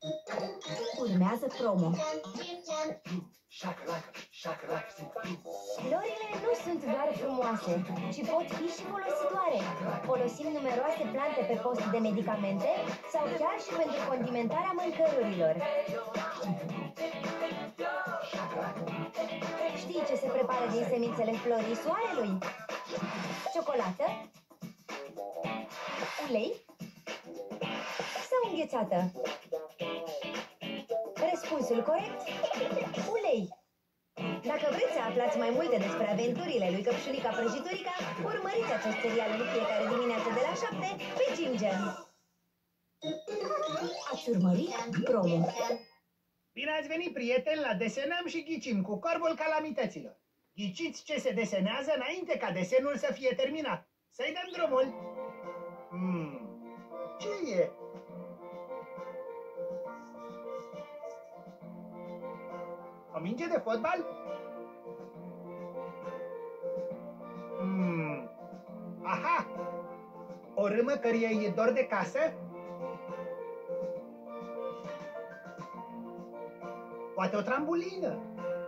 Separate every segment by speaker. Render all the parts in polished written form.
Speaker 1: Urmează promo. Florile nu sunt doar frumoase, ci pot fi și folositoare. Folosim numeroase plante pe post de medicamente sau chiar și pentru condimentarea mâncărurilor. Știi ce se prepară din semințele florii soarelui? Ciocolată? Ulei? Sau înghețată? Răspunsul corect? Ulei! Dacă vreți să aflați mai multe despre aventurile lui Căpșulica Prăjiturica, urmăriți acest serial în fiecare dimineață de la 7 pe Gingem. Ați urmărit promo.
Speaker 2: Bine ați venit, prieteni, la Desenăm și Ghicim cu Corbul Calamităților. Ghiciți ce se desenează înainte ca desenul să fie terminat. Să-i dăm drumul. Ce e? O minge de fotbal? Aha! O râmă căreia e dor de casă? Poate o trambulină?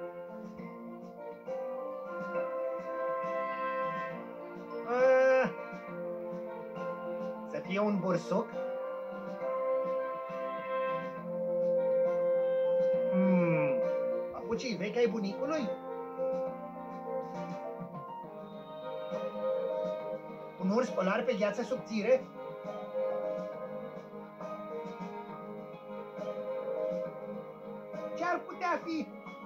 Speaker 2: Să fie un bursuc? Papucii vechi ai bunicului? Un urs polar pe gheață subțire? Ce-ar putea fi?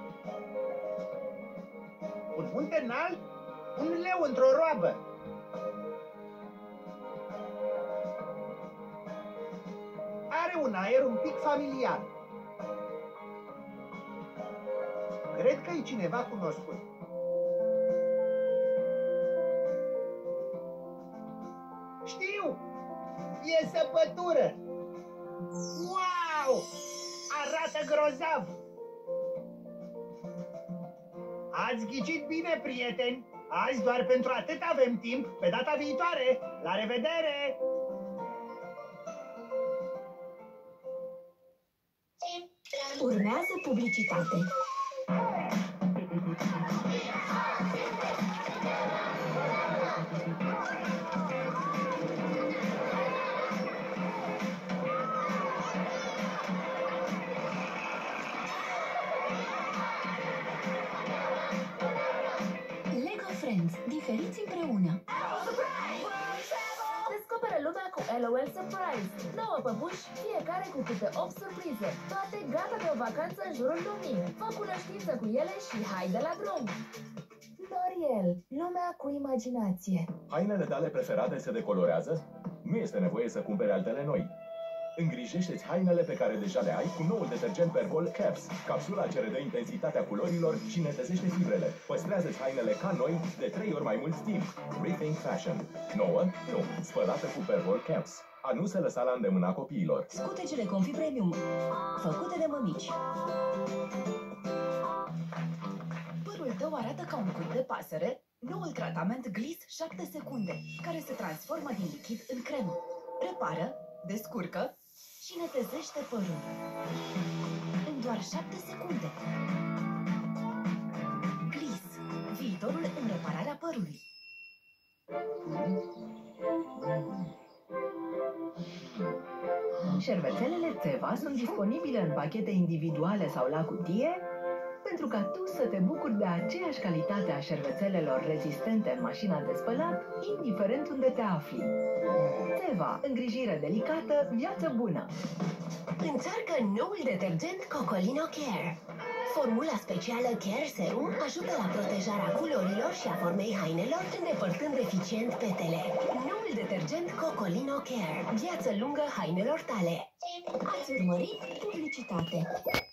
Speaker 2: Un munte înalt? Un leu într-o roabă? Are un aer un pic familiar. Cred că e cineva cunoscut. Știu! E săpătură! Wow! Arată grozav! Ați ghicit bine, prieteni! Azi doar pentru atât avem timp. Pe data viitoare! La revedere!
Speaker 1: Urmează publicitate. Lego Friends, diferiți împreună.
Speaker 3: Descoperă lumea cu LOL Surprise. 9 păpuși, fiecare cu câte 8 surprize. Toate gata de o vacanță în jurul lumii. Fă cunoștință cu ele și hai de la drum. L'Oreal, lumea cu imaginație.
Speaker 4: Hainele tale preferate se decolorează? Nu este nevoie să cumpere altele noi. Îngrijește-ți hainele pe care deja le ai cu noul detergent Pervol Caps. Capsula ce redă intensitatea culorilor și netezește fibrele. Păstrează-ți hainele ca noi de 3 ori mai mult timp. Rethink Fashion. Nouă? Nu. Spălată cu Pervol Caps. A nu se lăsa la îndemâna copiilor.
Speaker 1: Scutecele Comfy Premium, făcute de mămici.
Speaker 5: Părul tău arată ca un cui de pasăre? Noul tratament Gliss 7 secunde, care se transformă din lichid în cremă. Repară, descurcă și netezește părul. În doar 7 secunde. Gliss, viitorul în repararea părului.
Speaker 6: Șervețelele Teva sunt disponibile în pachete individuale sau la cutie pentru ca tu să te bucuri de aceeași calitate a șervețelelor rezistente în mașina de spălat, indiferent unde te afli. Teva, îngrijire delicată, viață bună!
Speaker 7: Încearcă noul detergent Cocolino Care. Formula specială Care Serum ajută la protejarea culorilor și a formei hainelor, îndepărtând eficient petele. Noul detergent Cocolino Care. Viață lungă hainelor tale.
Speaker 1: Ați urmărit publicitate.